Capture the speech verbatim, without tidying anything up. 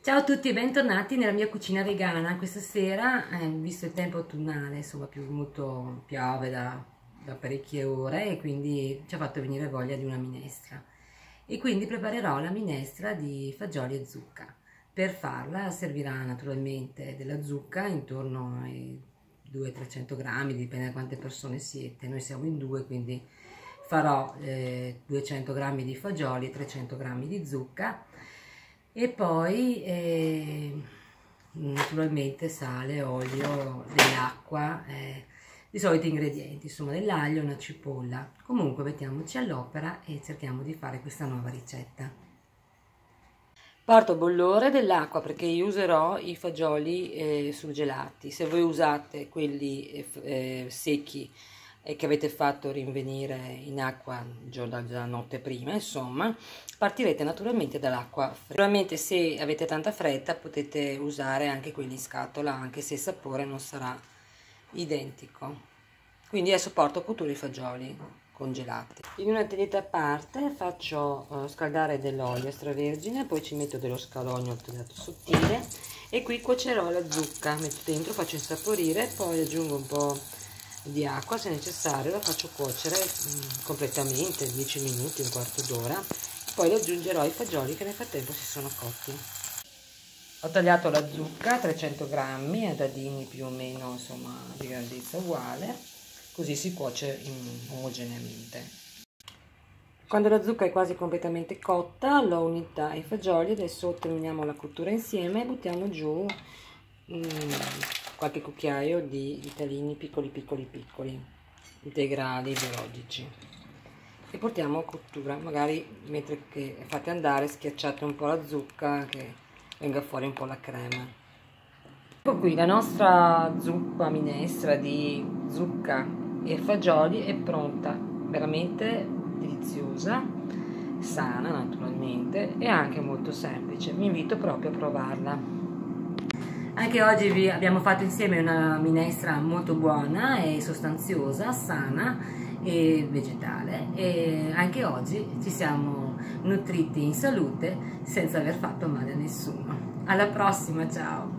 Ciao a tutti e bentornati nella mia cucina vegana. Questa sera, eh, visto il tempo autunnale, insomma, più molto piove da, da parecchie ore e quindi ci ha fatto venire voglia di una minestra. E quindi preparerò la minestra di fagioli e zucca. Per farla servirà naturalmente della zucca intorno ai duecento trecento grammi, dipende da quante persone siete. Noi siamo in due, quindi farò eh, duecento grammi di fagioli e trecento grammi di zucca. E poi eh, naturalmente sale, olio, dell'acqua, eh, i soliti ingredienti, insomma dell'aglio e una cipolla. Comunque mettiamoci all'opera e cerchiamo di fare questa nuova ricetta. Porto a bollore dell'acqua perché io userò i fagioli eh, surgelati. Se voi usate quelli eh, eh, secchi e che avete fatto rinvenire in acqua già dalla notte prima, insomma, partirete naturalmente dall'acqua fredda. Naturalmente se avete tanta fretta potete usare anche quelli in scatola, anche se il sapore non sarà identico. Quindi adesso porto a cottura i fagioli congelati. In una teglia a parte faccio uh, scaldare dell'olio extravergine, poi ci metto dello scalogno tagliato sottile e qui cuocerò la zucca, metto dentro, faccio insaporire, poi aggiungo un po' di acqua se necessario, la faccio cuocere mh, completamente, dieci minuti, un quarto d'ora, poi aggiungerò i fagioli che nel frattempo si sono cotti. Ho tagliato la zucca, trecento grammi, a dadini più o meno, insomma, di grandezza uguale, così si cuoce omogeneamente. Quando la zucca è quasi completamente cotta, l'ho unita ai fagioli, adesso terminiamo la cottura insieme e buttiamo giù mh, qualche cucchiaio di ritalini piccoli piccoli piccoli, integrali, biologici, e portiamo a cottura. Magari mentre che fate andare schiacciate un po' la zucca che venga fuori un po' la crema. Ecco qui la nostra zuppa minestra di zucca e fagioli è pronta, veramente deliziosa, sana naturalmente e anche molto semplice. Vi invito proprio a provarla. Anche oggi vi abbiamo fatto insieme una minestra molto buona e sostanziosa, sana e vegetale, e anche oggi ci siamo nutriti in salute senza aver fatto male a nessuno. Alla prossima, ciao!